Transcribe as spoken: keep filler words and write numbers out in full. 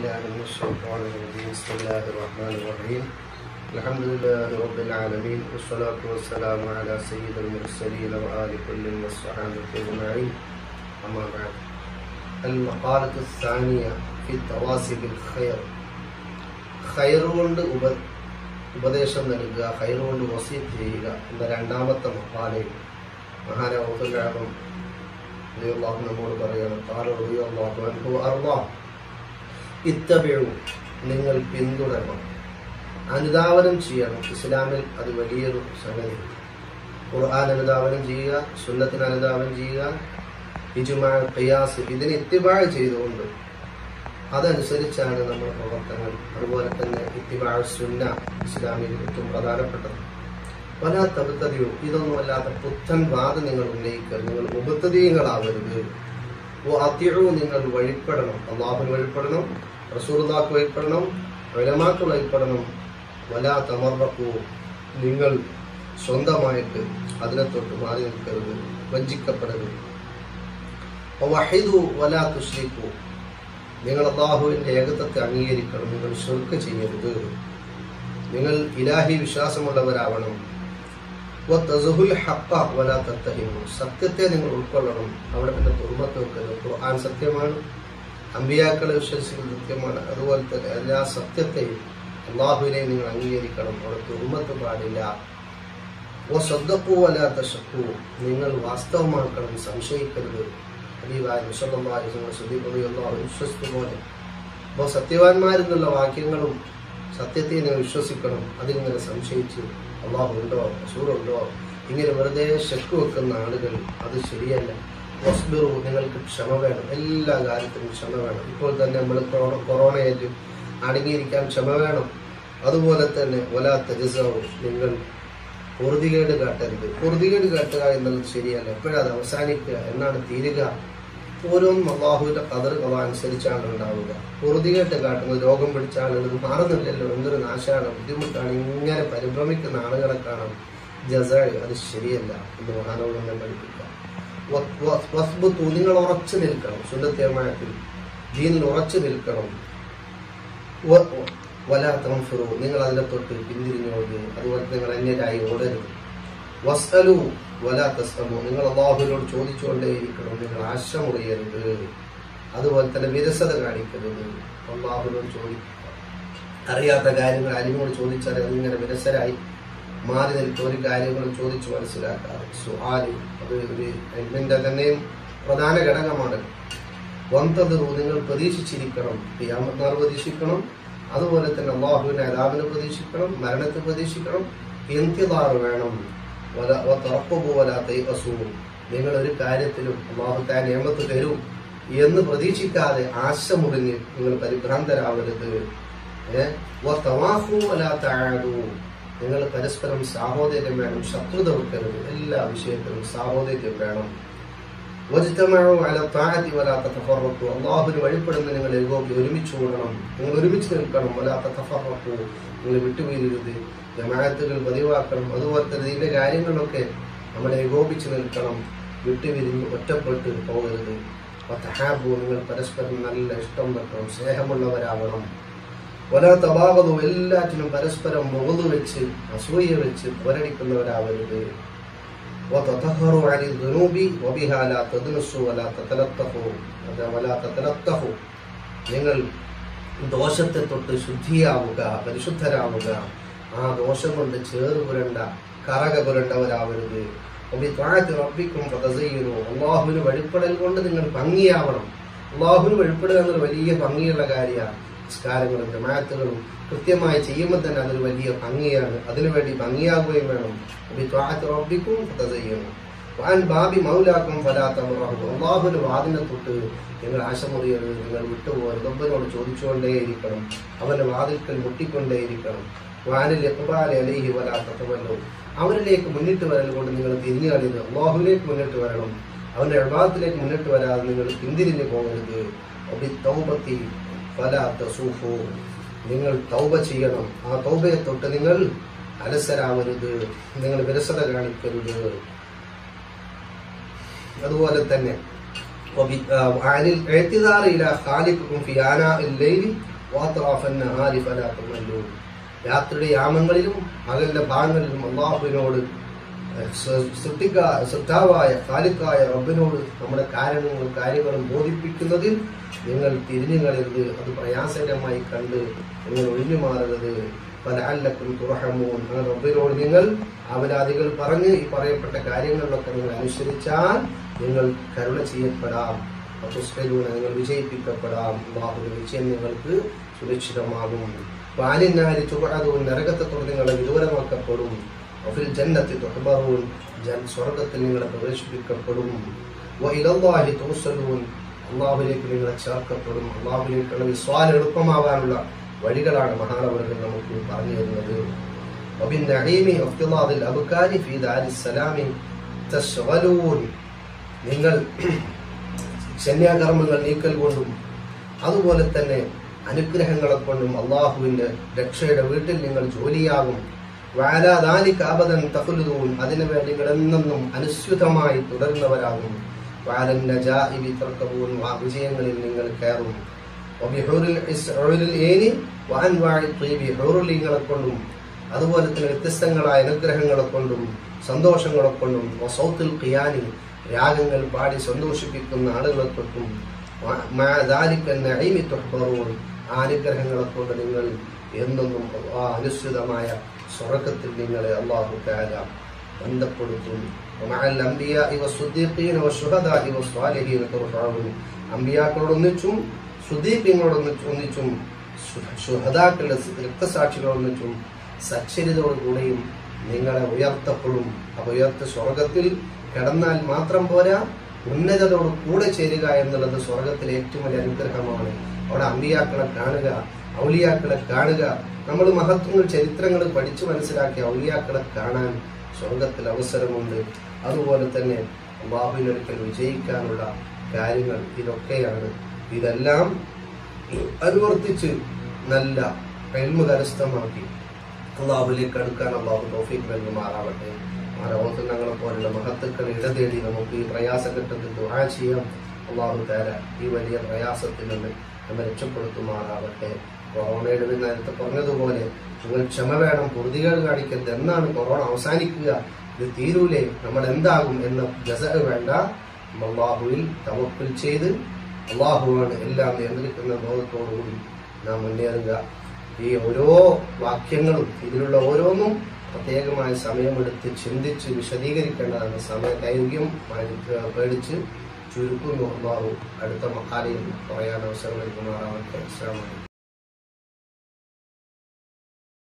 من الشيطان الرجيم بسم الله الرحمن الرحيم الحمد لله رب العالمين والصلاة والسلام على سيد المرسلين وآل كل والصحابة أجمعين أما بعد المقالة الثانية في التواصي بالخير خير കൊണ്ട് ഉപദേശം നൽകുക ഖൈർ കൊണ്ട് വസിയത്ത് ചെയ്യുക എന്ന രണ്ടാമത്തെ മഖാലയിൽ മഹാനായ ഔദുൽ റളിയല്ലാഹു നമ്മോട് പറയുന്നു ഖാല റളിയല്ലാഹു അൻഹു അർളാ ഇത്തബിഉ നിങ്ങൾ പിന്തുടരണം അനുധാവനം ചെയ്യണം. ഇസ്ലാമിൽ അത് വലിയൊരു സംഗതി. ഖുർആൻ അനുധാവനം ചെയ്യുക, സുന്നത്തിന് അനുധാവനം ചെയ്യുക, ഇജ്മാ ഖിയാസ് ഇതിനെ ഇത്തിബാ ചെയ്തുകൊണ്ട് അതനുസരിച്ചാണ് നമ്മുടെ പ്രവർത്തനങ്ങൾ. അതുപോലെ തന്നെ ഇത്തിബാ സുന്ന ഇസ്ലാമിൽ ഏറ്റവും പ്രധാനപ്പെട്ടത്. പല തബ്തദിഉ ഇതൊന്നുമല്ലാത്ത പുത്തൻ വാദം നിങ്ങൾ ഉന്നയിക്കരുത്, നിങ്ങൾ മുബത്തദീങ്ങളാവരുത്. വഅതിഉ നിങ്ങൾ വഴിപ്പെടണം, അല്ലാഹുവിന് വഴിപ്പെടണം, റസൂലുള്ളാഹിക്ക് വഴിപ്പെടണം, ഉലമാക്ക് വഴിപ്പെടണം. വലാ തമറഖു നിങ്ങൾ സ്വന്തമായിട്ട് അതിനെ തൊട്ട് മാറി നിൽക്കരുത്, വഞ്ചിക്കപ്പെടരുത്. വവഹിദു വലാ തുശ്രികു നിങ്ങൾ അല്ലാഹുവിന്റെ ഏകത്വത്തെ അംഗീകരിക്കണം, നിങ്ങൾ ശിർക്ക് ചെയ്യരുത്, നിങ്ങൾ ഇലാഹി വിശ്വാസമുള്ളവരാവണം. വതസുഹുൽ ഹഖ വലാ തത്തഹിമു സത്യത്തെ നിങ്ങൾ ഉൾക്കൊള്ളണം, അവിടെ പിന്നെ തുർമത്ത് വെക്കരുത്. ഖുർആൻ സത്യമാണ്, അമ്പിയാക്കളെ വിശ്വസിക്കുന്നത് സത്യമാണ്, അതുപോലെ തന്നെ എല്ലാ സത്യത്തെയും അല്ലാഹുവിനെയും നിങ്ങൾ അംഗീകരിക്കണം, അവിടെ തുർമത്ത് പാടില്ല. വസദ്ദഖു വലാ തശഖു നിങ്ങൾ വാസ്തവമാക്കണം, സംശയിക്കരുത്. ഹബീബായ മുസല്ലല്ലാഹു അലൈഹി വസല്ലം ശ്രദ്ധിക്കുകയുള്ളാഹു വിശ്വസിച്ചുപോലെ. അപ്പോൾ സത്യവാന്മാരെന്നുള്ള വാക്യങ്ങളും സത്യത്തെ നിങ്ങൾ വിശ്വസിക്കണം, അതിങ്ങനെ സംശയിച്ച് അള്ളാഹു ഉണ്ടോ റസൂലുണ്ടോ ഇങ്ങനെ വെറുതെ ശക്ക് വെക്കുന്ന ആളുകൾ അത് ശരിയല്ല. വസ്ബിറു നിങ്ങൾക്ക് ക്ഷമ വേണം, എല്ലാ കാര്യത്തിനും ക്ഷമ വേണം. ഇപ്പോൾ തന്നെ നമ്മൾ കൊറോണയായിട്ട് അടങ്ങിയിരിക്കാൻ ക്ഷമ വേണം. അതുപോലെ തന്നെ വലാ തജസഉ നിങ്ങൾ പൊറുതികേട് കാട്ടരുത്. പൊറുതികേട് കാട്ടുക എന്നുള്ളത് ശരിയല്ല. എപ്പോഴത് അവസാനിക്കുക, എന്നാണ് തീരുക? ഓരോന്നും അള്ളാഹുവിന്റെ ഖദർ ഖദ അനുസരിച്ചാണ് ഉണ്ടാവുക. പൊറുതികേട്ട് കാട്ടുന്നത് രോഗം പിടിച്ച ആളുകൾ മാറുന്നില്ലല്ലോ, എന്തൊരു നാശമാണ്, ബുദ്ധിമുട്ടാണ്. ഇങ്ങനെ പരിഭ്രമിക്കുന്ന ആളുകളെ കാണാം. ജസാ അത് ശരിയല്ല എന്ന് മഹാനോട് തന്നെ പഠിപ്പിക്കാം. നിങ്ങൾ ഉറച്ചു നിൽക്കണം, സുന്നത്തീർമാനത്തിൽ ദീനിൽ ഉറച്ചു നിൽക്കണം. വലാ തൻഫിറു നിങ്ങൾ അതിനെ തൊട്ട് പിന്തിരിഞ്ഞോട്, അതുപോലെ നിങ്ങൾ അന്യരായി ഓടരുത്. വസ്അലു വലാ തസ്അമു നിങ്ങൾ അല്ലാഹുവിനോട് ചോദിച്ചുകൊണ്ടേയിരിക്കണം, നിങ്ങൾ ആശമുറിയരുത്. അതുപോലെ തന്നെ വിരസത കാണിക്കരുത്, അല്ലാഹുവിനോട് ചോദിക്കുക. അറിയാത്ത കാര്യങ്ങൾ അലിമോട് ചോദിച്ചാൽ അതിങ്ങനെ വിരസരായി മാറി നിൽക്കുക, ഒരു കാര്യങ്ങളും ചോദിച്ചു മനസ്സിലാക്കാതെ. സുആല് അത് ഒരു ഇൽമിന്റെ തന്നെയും പ്രധാന ഘടകമാണ്. വന്തദിറു നിങ്ങൾ പ്രതീക്ഷിച്ചിരിക്കണം, ഖിയാമത്ത് നാൾ പ്രതീക്ഷിക്കണം, അതുപോലെ തന്നെ അല്ലാഹുവിന്റെ അദാബിനെ പ്രതീക്ഷിക്കണം, മരണത്തെ പ്രതീക്ഷിക്കണം. ഇന്തിദാർ വേണം. നിങ്ങൾ ഒരു കാര്യത്തിലും അല്ലാഹു തആല നിഅമത്ത് തരും എന്ന് പ്രതീക്ഷിക്കാതെ ആശ മുറിഞ്ഞ് നിങ്ങൾ പരിഭ്രാന്തരാവരുത്. നിങ്ങൾ പരസ്പരം സാഹോദര്യം വേണം, ശത്രുത വെക്കരുത്, എല്ലാ വിഷയത്തിലും സാഹോദര്യം വേണം. അല്ലാഹുവിന് വഴിപ്പെടുന്ന നിങ്ങൾ ഏകോപി ഒരുമിച്ച് കൂടണം, നിങ്ങൾ ഒരുമിച്ച് നിൽക്കണം. വലാത്ത തഫറഖു നിങ്ങൾ വിട്ടുവീഴരുത്, ജമാഅത്തുകൾ പതിവാക്കണം. അതുപോലെ തന്നെ ഇതിന്റെ കാര്യങ്ങളൊക്കെ നമ്മൾ ഏകോപിച്ച് നിൽക്കണം, വിട്ടുപിരിഞ്ഞ് ഒറ്റപ്പെട്ട് പോകരുത്. വതഹാബു നിങ്ങൾ പരസ്പരം നല്ല ഇഷ്ടം വെക്കണം, സ്നേഹമുള്ളവരാവണം. വലാ തബാഗദു എല്ലാറ്റിനും പരസ്പരം ബുഗ്ദ് വെച്ച് അസൂയ വെച്ച് പോരടിക്കുന്നവരാവരുത്. വതതഹറു അനി ദുനൂബി വബിഹാ ലാ തദ്നസു വലാ തതലത്തഹു വലാ തതലത്തഹു നിങ്ങൾ ദോഷത്തെ തൊട്ട് ശുദ്ധിയാവുക, പരിശുദ്ധരാവുക. ആ ദോഷം കൊണ്ട് ചേറ് പുരണ്ട കറക പുരണ്ടവരാവരുത്. അള്ളാഹുവിന് വഴിപ്പെടൽ കൊണ്ട് നിങ്ങൾ ഭംഗിയാവണം. അള്ളാഹുവിന് വഴിപ്പെടുക എന്നൊരു വലിയ ഭംഗിയുള്ള കാര്യമാണ്. നിസ്കാരങ്ങളും ജമാഅത്തുകളും കൃത്യമായി ചെയ്യുമ്പോൾ തന്നെ അതൊരു വലിയ ഭംഗിയാണ്. അതിനുവേണ്ടി ഭംഗിയാകുകയും വേണം. അള്ളാഹുവിന്റെ വാതിനെ തൊട്ട് നിങ്ങൾ ആശമുറിയരുത്, നിങ്ങൾ വിട്ടുപോകരുത്. റബ്ബിനോട് ചോദിച്ചുകൊണ്ടേയിരിക്കണം, അവന്റെ വാതിൽക്കൽ മുട്ടിക്കൊണ്ടേയിരിക്കണം. വാനിൽ ഇഖ്ബാലി അലൈഹി വലാ തതവല്ലു അവരിലേക്ക് മുന്നിട്ട് വരൽ കൊണ്ട് നിങ്ങൾ തിരിഞ്ഞു കളയരുത്. അല്ലാഹുവിലേക്ക് മുന്നിട്ട് വരണം, അവന്റെ ഇബാദത്തിലേക്ക് മുന്നിട്ട് വരാതെ നിങ്ങൾ പിന്തിരിഞ്ഞു പോകരുത്. വബിത്തൗബത്തി ഫലാ തസൂഫു നിങ്ങൾ തൗബ ചെയ്യണം, ആ തൗബയെ തൊട്ട് നിങ്ങൾ അലസരാവരുത്, നിങ്ങൾ വിരസത കാണിക്കരുത്. അതുപോലെ തന്നെ اعتذار الى خالقكم في آناء الليل രാത്രിയുടെ യാമങ്ങളിലും പകലിന്റെ ഭാഗങ്ങളിലും അള്ളാഹുവിനോട് സൃഷ്ടാവായ ഖാലിഖായ റബ്ബിനോട് നമ്മുടെ കാരണങ്ങളും കാര്യങ്ങളും ബോധിപ്പിക്കുന്നതിൽ നിങ്ങൾ തിരിഞ്ഞുകളരുത്. അത് പ്രയാസകരമായി കണ്ട് നിങ്ങൾ ഒഴിഞ്ഞു മാറരുത്. ഫലഅല്ലക്കും തുർഹമൂൻ. അങ്ങനെ റബ്ബിനോട് നിങ്ങൾ അവലാദികൾ പറഞ്ഞ് ഈ പറയപ്പെട്ട കാര്യങ്ങളിലൊക്കെ നിങ്ങൾ അനുസരിച്ചാൽ നിങ്ങൾ കരുണ ചെയ്യപ്പെടാം. തുസ്ഖലൂന, നിങ്ങൾ വിജയിപ്പിക്കപ്പെടാം. അല്ലാഹുവിന്റെ വിജയം നിങ്ങൾക്ക് സുരക്ഷിതമാകും. വാലിന്നാരി തുബഅദൂൻ, നരകത്തെ തൊട്ട് നിങ്ങളെ വിദൂരമാക്കപ്പെടും. വഫിൽ ജന്നത്തി തുഹ്ബറൂൻ, സ്വർഗ്ഗത്തിൽ നിങ്ങളെ പ്രവേശിപ്പിക്കപ്പെടും. വഇലല്ലാഹി തുസ്അലൂൻ, അല്ലാഹുവിലേക്ക് നിങ്ങളെ ചേർക്കപ്പെടും. അല്ലാഹുവിലേക്കുള്ള വിശ്വാസം എളുപ്പമാവാനുള്ള വഴികളാണ് മഹാനവറുകൾ നമുക്ക് പറഞ്ഞു തരുന്നത്. വബിന്നഈമി വഫ്തിലാദിൽ അബ്കാരി ഫീ ദാരിസ്സലാമി തശ്ഗലൂൻ, നിങ്ങൾ ശന്യാകർമ്മങ്ങൾ നീക്കൽ കൊണ്ടും അതുപോലെ തന്നെ അനുഗ്രഹങ്ങളെ കൊണ്ടും അള്ളാഹുവിന്റെ രക്ഷയുടെ വീട്ടിൽ നിങ്ങൾ ജോലിയാകും. വഅലാ ദാലിക അബദൻ തഖ്ലുദൂൻ, അതിനു വേണ്ടി നിങ്ങൾ എന്നെന്നും അനുസ്യൂതമായി തുടരുന്നവരാകും. വഅലൻ നജാഇ ബിതർകബൂൻ, വിജയങ്ങളിൽ നിങ്ങൾ കയറും. വബിഹൂറിൽ ഇസ്ഉലിൽ ഈനി വഅൻവാഇ ത്വീബി, ഹൂറുലിങ്ങളെ കൊണ്ടും അതുപോലെ തന്നെ വ്യത്യസ്തങ്ങളായ അനുഗ്രഹങ്ങളെ കൊണ്ടും സന്തോഷങ്ങളെ കൊണ്ടും വസൗത്തുൽ ഖിയാനി, രാഗങ്ങൾ പാടി സന്തോഷിപ്പിക്കുന്ന ആളുകളെ തൊട്ടും ആ അനുഗ്രഹങ്ങളെ കൊണ്ട് നിങ്ങൾ എന്നെന്നും ആ അനുസൃതമായ സ്വർഗ്ഗത്തിൽ നിങ്ങളെ അല്ലാഹു തആല ബന്ധപ്പെടുത്തും. അമ്പിയാക്കളോടൊന്നിച്ചും സുദീഖ്യങ്ങളോടൊന്നിച്ചും ശുഹദാക്കളുടെ രക്തസാക്ഷികളൊന്നിച്ചും സച്ചരിതയോടുകൂടെയും നിങ്ങളെ ഉയർത്തപ്പെടും. അപ്പൊ ഉയർത്ത സ്വർഗത്തിൽ കിടന്നാൽ മാത്രം പോരാ, ഉന്നതരോട് കൂടെ ചേരുക എന്നുള്ളത് സ്വർഗത്തിലെ ഏറ്റവും വലിയ അനുഗ്രഹമാണ്. അവിടെ അമ്പിയാക്കളെ കാണുക, ഔലിയാക്കളെ കാണുക. നമ്മൾ മഹത്വങ്ങൾ ചരിത്രങ്ങൾ പഠിച്ചു മനസ്സിലാക്കിയ ഔലിയാക്കളെ കാണാൻ സ്വർഗത്തിൽ അവസരമുണ്ട്. അതുപോലെ തന്നെ അല്ലാഹുവിനൊരിക്കൽ വിജയിക്കാനുള്ള കാര്യങ്ങൾ ഇതൊക്കെയാണ്. ഇതെല്ലാം അനുവർത്തിച്ച് നല്ല ഇൽമു കരസ്ഥമാക്കി അല്ലാഹുവിലേക്ക് അടുക്കാൻ അല്ലാഹു തൗഫീഖ് നൽകുമാറാവട്ടെ. ഞങ്ങളെ പോലുള്ള മഹത്തുക്കൾ ഇടതേടി നമുക്ക് ഈ പ്രയാസഘട്ടത്തിൽ ദുആ ചെയ്യാം. അല്ലാഹു തആല ഈ വലിയ പ്രയാസത്തിൽ നിന്ന് നമ്മെ രക്ഷപ്പെടുത്തുമാറാവട്ടെ. കൊറോണയുടെ നേരത്തെ പറഞ്ഞതുപോലെ നിങ്ങൾ ക്ഷമ വേണം, പൊറുതികേട് കാണിക്കരുത്. എന്നാണ് കൊറോണ അവസാനിക്കുക, ഇത് തീരൂലേ, നമ്മൾ എന്താകും എന്ന ജസഅ വേണ്ട. അല്ലാഹുവിൽ തവക്കുൽ ചെയ്ത് അല്ലാഹുവാണ് എല്ലാം നിയന്ത്രിക്കുന്ന ബോധത്തോടുകൂടി നാം മുന്നേറുക. ഈ ഓരോ വാക്യങ്ങളും ഇതിലുള്ള ഓരോന്നും പ്രത്യേകമായ സമയമെടുത്ത് ചിന്തിച്ച് വിശദീകരിക്കേണ്ടതാണ്. സമയദൈർഘ്യം പേടിച്ച് ചുരുക്കുന്നു. അല്ലാഹു അടുത്ത മഖാലയിൽ പറയാൻ അവസരം നൽകുമാറാവട്ടെ. അസ്സലാമു അലൈക്കും.